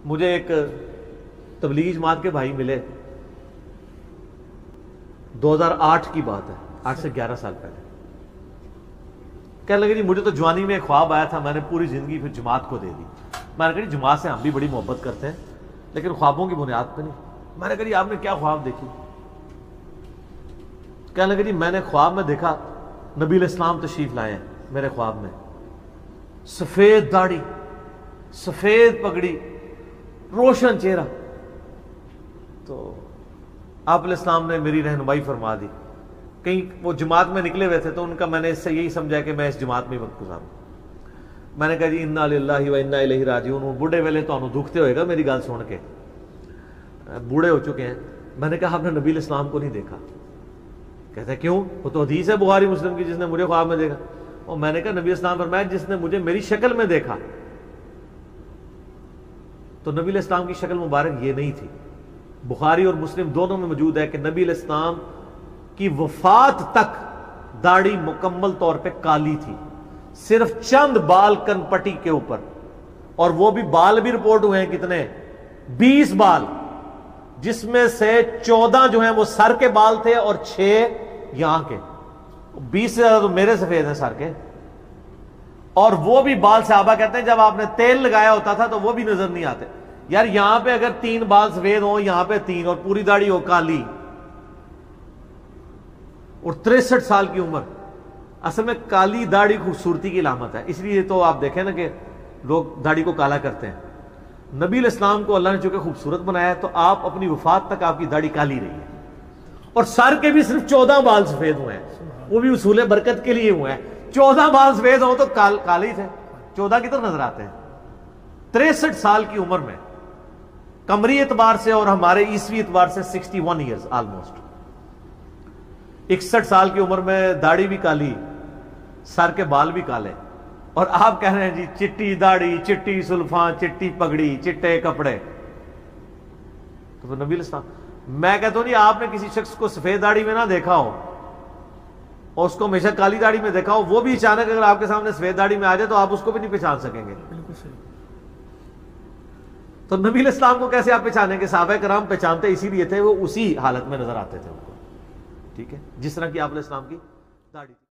مجھے ایک تبلیغی جماعت کے بھائی ملے، 2008 کی بات ہے، 8 سے 11 سال پہلے۔ کہنے لگے جی مجھے تو جوانی میں ایک خواب آیا تھا، میں نے پوری زندگی پھر جماعت کو دے دی۔ میں نے کہا جی جماعت سے ہم بھی بڑی محبت کرتے ہیں لیکن خوابوں کی بنیاد پہ نہیں۔ میں نے کہا جی آپ نے کیا خواب دیکھی؟ کہنے لگے جی میں نے خواب میں دیکھا نبی علیہ السلام تشریف لائے ہیں میرے خواب میں، سفید داڑھی، سفید پگڑی، روشن چہرہ۔ تو آپ علیہ السلام نے میری رہنمائی فرما دی۔ کہیں وہ جماعت میں نکلے ہوئے تھے تو ان کا میں نے اس سے یہی سمجھا کہ میں اس جماعت میں وقت گزاروں۔ میں نے کہا جی انا للہ و انا الیہ راجعون، بوڑھے ویلے تو دکھتے ہوئے گا میری گل سن کے، بوڑھے ہو چکے ہیں۔ میں نے کہا آپ نے نبی علیہ السلام کو نہیں دیکھا؟ کہتے ہیں کیوں؟ وہ تو حدیث ہے بخاری مسلم کی، جس نے مجھے خواب میں دیکھا۔ اور میں نے کہا نبی علیہ السلام فرمایا جس نے مجھے میری شکل میں دیکھا، تو نبی علیہ السلام کی شکل مبارک یہ نہیں تھی۔ بخاری اور مسلم دونوں میں موجود ہے کہ نبی علیہ السلام کی وفات تک داڑھی مکمل طور پہ کالی تھی، صرف چند بال کن پٹی کے اوپر، اور وہ بھی بال بھی رپورٹ ہوئے ہیں کتنے؟ 20 بال، جس میں سے 14 جو ہیں وہ سر کے بال تھے اور 6 یہاں کے۔ 20 سے زیادہ تو میرے سفید ہیں سر کے، اور وہ بھی بال صحابہ کہتے ہیں جب آپ نے تیل لگایا ہوتا تھا تو وہ بھی نظر نہیں آتے۔ یار یہاں پہ اگر 3 بال سفید ہوں، یہاں پہ 3، اور پوری داڑھی ہو کالی، اور 63 سال کی عمر۔ اصل میں کالی داڑھی خوبصورتی کی علامت ہے، اس لیے تو آپ دیکھیں نا کہ لوگ داڑھی کو کالا کرتے ہیں۔ نبی علیہ السلام کو اللہ نے چونکہ خوبصورت بنایا ہے تو آپ اپنی وفات تک آپ کی داڑھی کالی رہی ہے، اور سر کے بھی صرف 14 بال سفید ہوئے ہیں، وہ بھی اصول برکت کے لیے ہوئے ہیں۔ 14 بال سفید ہوں تو کالے ہی تھے، 14 کی طرف نظر آتے ہیں۔ 63 سال کی عمر میں، قمری اعتبار سے اور ہمارے عیسوی اعتبار سے 61 ایئرز آلموسٹ۔ 61 سال کی عمر میں داڑھی بھی کالی، سر کے بال بھی کالے، اور آپ کہہ رہے ہیں جی چٹی داڑھی، چٹی سلفان، چٹی پگڑی، چٹے کپڑے۔ تو نبی علیہ السلام، میں کہتا ہوں جی آپ نے کسی شخص کو سفید داڑھی میں نہ دیکھا ہو اور اس کو ہمیشہ کالی داڑھی میں دیکھا ہو، وہ بھی اچانک اگر آپ کے سامنے سفید داڑھی میں آ جائے تو آپ اس کو بھی نہیں پہچان سکیں گے۔ بالکل صحیح۔ تو نبی علیہ السلام کو کیسے آپ پہچانیں گے؟ صحابہ کرام پہچانتے اسی لیے تھے، وہ اسی حالت میں نظر آتے تھے ان کو، ٹھیک ہے، جس طرح کی آپ علیہ السلام کی داڑھی تھی۔